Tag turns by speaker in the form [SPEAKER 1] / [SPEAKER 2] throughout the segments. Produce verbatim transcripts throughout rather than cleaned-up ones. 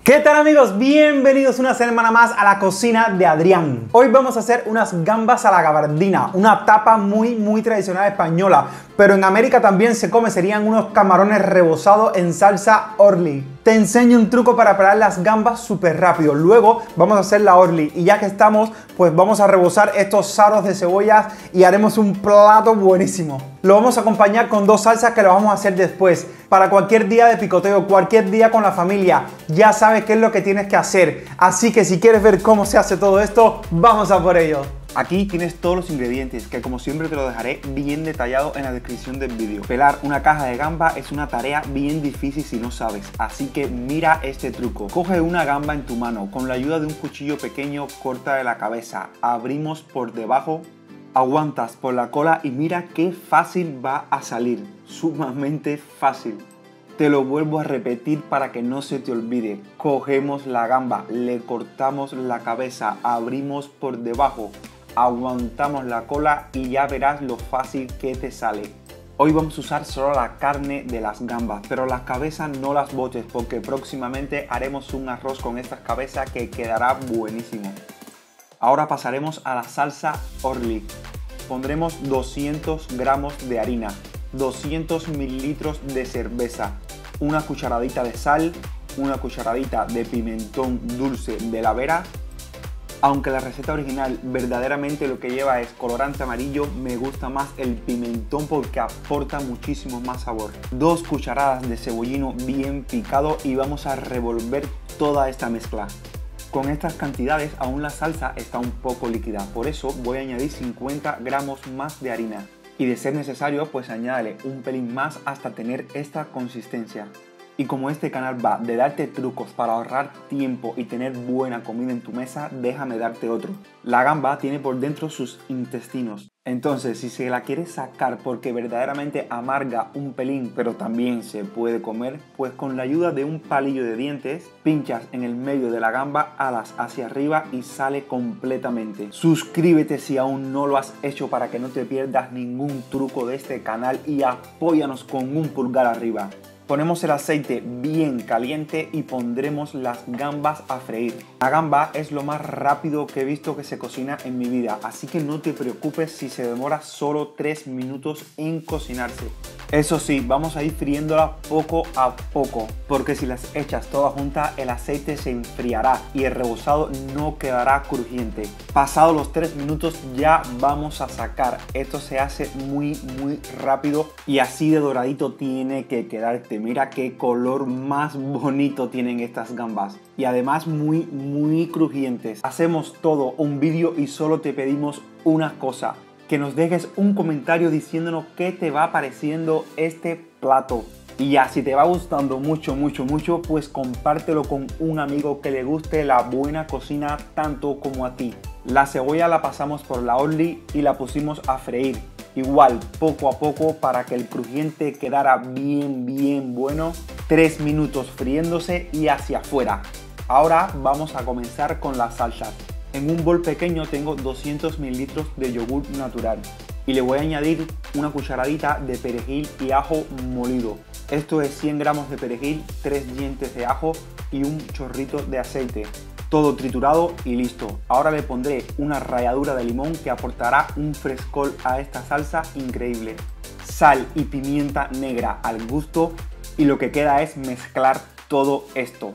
[SPEAKER 1] ¿Qué tal, amigos? Bienvenidos una semana más a la cocina de Adrián. Hoy vamos a hacer unas gambas a la gabardina, una tapa muy muy tradicional española, pero en América también se come, serían unos camarones rebozados en salsa Orly. Te enseño un truco para preparar las gambas súper rápido. Luego vamos a hacer la Orly y ya que estamos, pues vamos a rebozar estos saros de cebollas y haremos un plato buenísimo. Lo vamos a acompañar con dos salsas que lo vamos a hacer después. Para cualquier día de picoteo, cualquier día con la familia, ya sabes qué es lo que tienes que hacer. Así que si quieres ver cómo se hace todo esto, vamos a por ello.
[SPEAKER 2] Aquí tienes todos los ingredientes, que como siempre te lo dejaré bien detallado en la descripción del vídeo. Pelar una caja de gamba es una tarea bien difícil si no sabes, así que mira este truco. Coge una gamba en tu mano, con la ayuda de un cuchillo pequeño corta de la cabeza, abrimos por debajo, aguantas por la cola y mira qué fácil va a salir, sumamente fácil. Te lo vuelvo a repetir para que no se te olvide. Cogemos la gamba, le cortamos la cabeza, abrimos por debajo, aguantamos la cola y ya verás lo fácil que te sale. Hoy vamos a usar solo la carne de las gambas, pero las cabezas no las botes porque próximamente haremos un arroz con estas cabezas que quedará buenísimo. Ahora pasaremos a la salsa Orly. Pondremos doscientos gramos de harina, doscientos mililitros de cerveza, una cucharadita de sal, una cucharadita de pimentón dulce de la Vera. Aunque la receta original verdaderamente lo que lleva es colorante amarillo, me gusta más el pimentón porque aporta muchísimo más sabor. Dos cucharadas de cebollino bien picado y vamos a revolver toda esta mezcla. Con estas cantidades aún la salsa está un poco líquida, por eso voy a añadir cincuenta gramos más de harina. Y de ser necesario, pues añádele un pelín más hasta tener esta consistencia. Y como este canal va de darte trucos para ahorrar tiempo y tener buena comida en tu mesa, déjame darte otro. La gamba tiene por dentro sus intestinos. Entonces, si se la quieres sacar porque verdaderamente amarga un pelín, pero también se puede comer, pues con la ayuda de un palillo de dientes, pinchas en el medio de la gamba, alas hacia arriba y sale completamente. Suscríbete si aún no lo has hecho para que no te pierdas ningún truco de este canal y apóyanos con un pulgar arriba. Ponemos el aceite bien caliente y pondremos las gambas a freír. La gamba es lo más rápido que he visto que se cocina en mi vida, así que no te preocupes si se demora solo tres minutos en cocinarse. Eso sí, vamos a ir friéndola poco a poco, porque si las echas todas juntas el aceite se enfriará y el rebozado no quedará crujiente. Pasados los tres minutos ya vamos a sacar. Esto se hace muy muy rápido y así de doradito tiene que quedarte. Mira qué color más bonito tienen estas gambas y además muy muy crujientes. Hacemos todo un vídeo y solo te pedimos una cosa: que nos dejes un comentario diciéndonos qué te va pareciendo este plato. Y ya, si te va gustando mucho, mucho, mucho, pues compártelo con un amigo que le guste la buena cocina tanto como a ti. La cebolla la pasamos por la Orly y la pusimos a freír. Igual, poco a poco para que el crujiente quedara bien, bien bueno. Tres minutos friéndose y hacia afuera. Ahora vamos a comenzar con las salsas. En un bol pequeño tengo doscientos mililitros de yogur natural y le voy a añadir una cucharadita de perejil y ajo molido. Esto es cien gramos de perejil, tres dientes de ajo y un chorrito de aceite. Todo triturado y listo. Ahora le pondré una ralladura de limón que aportará un frescor a esta salsa increíble. Sal y pimienta negra al gusto y lo que queda es mezclar todo esto.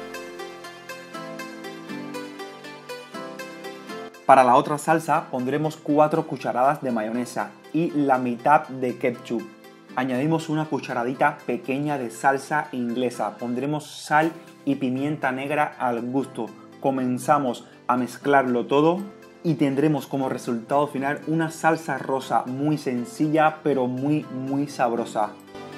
[SPEAKER 2] Para la otra salsa pondremos cuatro cucharadas de mayonesa y la mitad de ketchup. Añadimos una cucharadita pequeña de salsa inglesa. Pondremos sal y pimienta negra al gusto. Comenzamos a mezclarlo todo y tendremos como resultado final una salsa rosa muy sencilla pero muy muy sabrosa.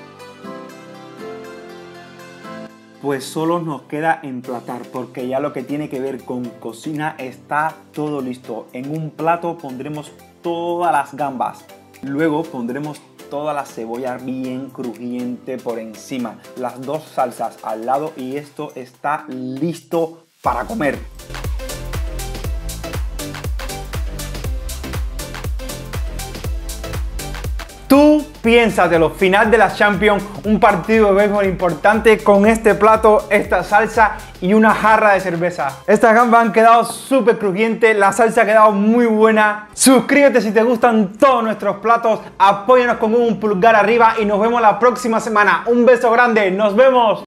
[SPEAKER 2] Pues solo nos queda emplatar porque ya lo que tiene que ver con cocina está todo listo. En un plato pondremos todas las gambas, luego pondremos toda la cebolla bien crujiente por encima, las dos salsas al lado y esto está listo para comer. ¿Tú
[SPEAKER 1] Piénsatelo, final de la Champions, un partido de béisbol importante con este plato, esta salsa y una jarra de cerveza. Estas gambas han quedado súper crujientes, la salsa ha quedado muy buena. Suscríbete si te gustan todos nuestros platos, apóyanos con un pulgar arriba y nos vemos la próxima semana. Un beso grande, nos vemos.